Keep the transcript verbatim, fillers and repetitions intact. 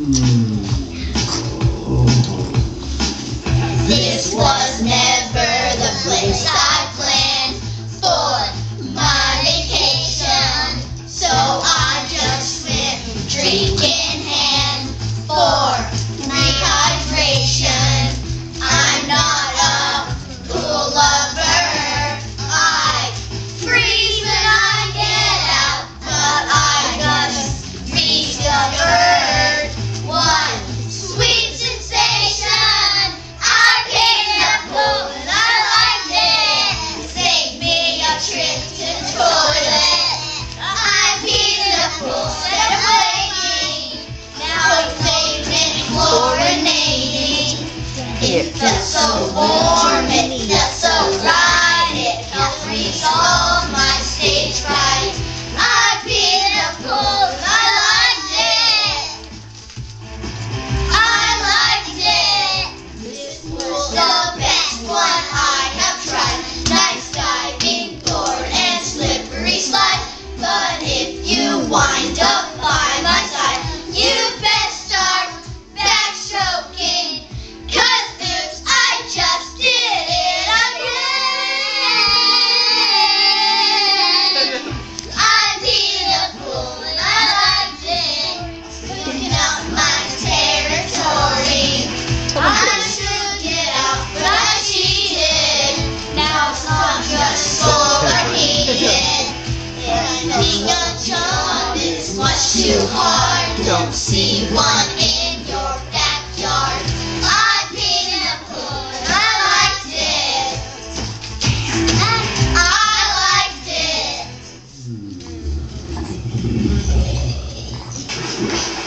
This was never the place I planned for my vacation, so I just went drink in hand for rehydration. I'm not a pool lover. I freeze when I get out, but I just rediscovered one sweet sensation. I came in a pool and I liked it. It saved me a trip to the toilet. I peed in the pool instead of waiting. Now it's safe and chlorinating. It felt so warm, it felt so right. It helped resolve my stage fright. I peed in a pool and I liked it. I liked it. This pool's the best one I have tried. Nice diving board and slippery slide. But if you wind up by my side, you best start backstroking. 'Cause oops, I just did it again. I peed in the pool and I liked it. Looking out my territory. I should get out, but I cheated. Now it's not just solar heated. Being a chum is much too hard. Don't see one in your backyard. I peed in a pool and I liked it. I liked it.